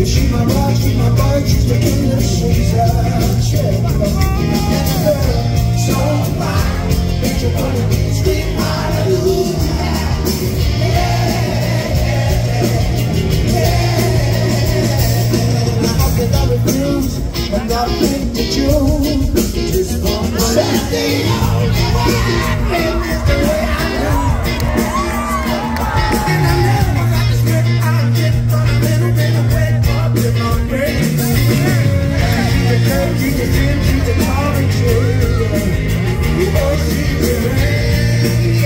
She my rock, she my bike, she's the king of the streets. So fine, that you wanna scream hallelujah. How could I refuse and not think that you just want to say the only way I feel is the way I do. And I never got the script, I'll get from a little bit of wet up in my brain. The curve, keep the gym, keep the car and chill. You all see the rain,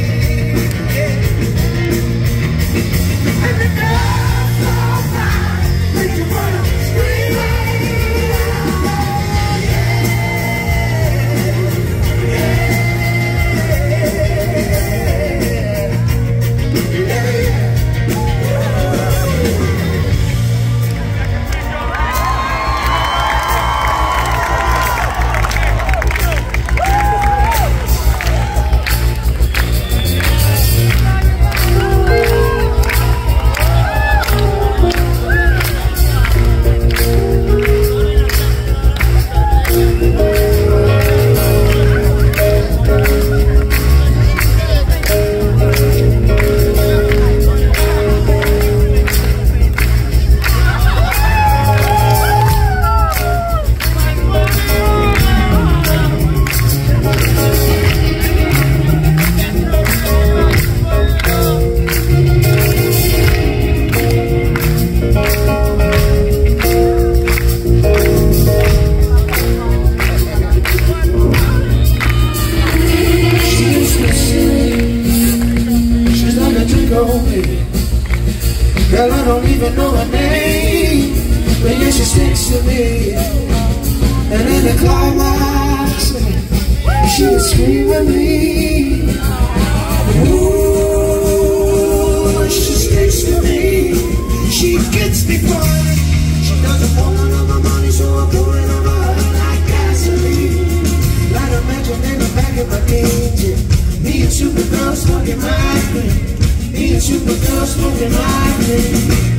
and the girl's so fine, make you wanna scream. Girl, I don't even know her name, but yeah, she sticks to me. And in the climax, she would scream at me. Ooh, she sticks to me. She gets me fun. She doesn't want none of my money, so I pour it on her like gasoline. Light a match in the back of my engine. Me and Supergirl smoking my green. Me and Supergirl smoking my green.